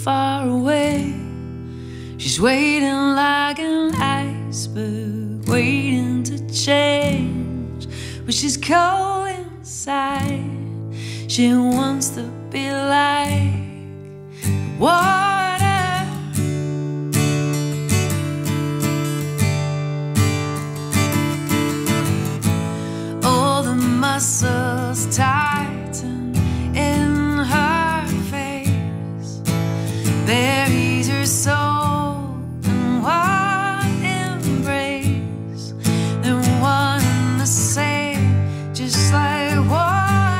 far away. She's waiting like an iceberg, waiting to change. But she's cold inside. She wants to be like water. All the muscles tighten in her face, buries her soul in one embrace. They're one and the same, just like water.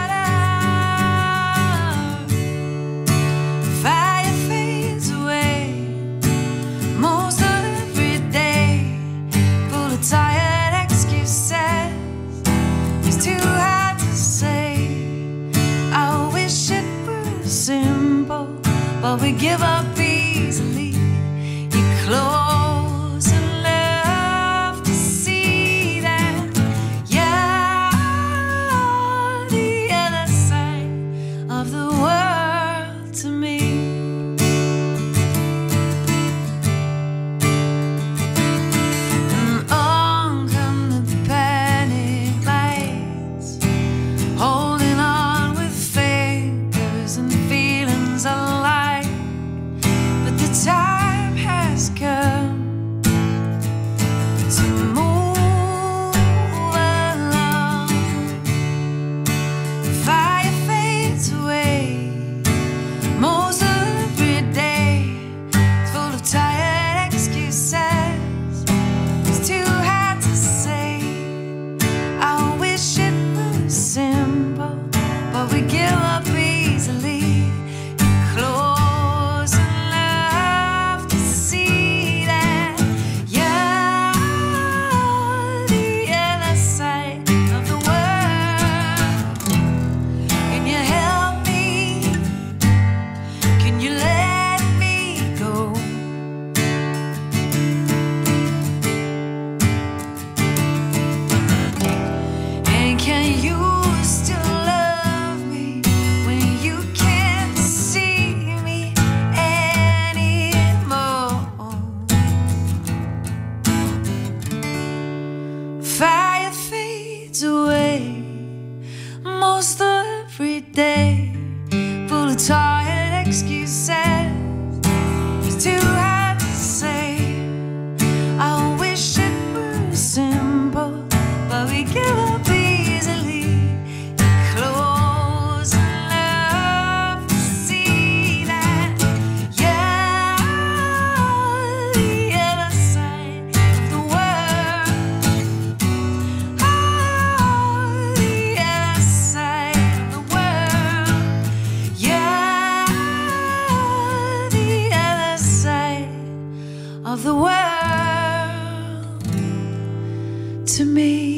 Fire fades away most every day, full of tired excuses. It's too hard to say. I wish it were simple, but we give up easily. You're close enough to see that you're the other side of the world to me. And on come the panic lights, holding on with fingers and feelings alike. But the time has come to move along. Fire fades away most every day, it's full of tired excuses. It's too hard to say. I wish it were simple, but we give up easily. You're close enough to see that you're the other side of the world. Can you help me? Can you let me go? And can you still love me when you can't see me anymore? Fire fades away most every day, full of tired excuses. It's too hard to say. I wish it were simple, but we give up easily. You're close enough to see that you're the other side of the world. Oh, the other side of the world. You're the other side of the world to me.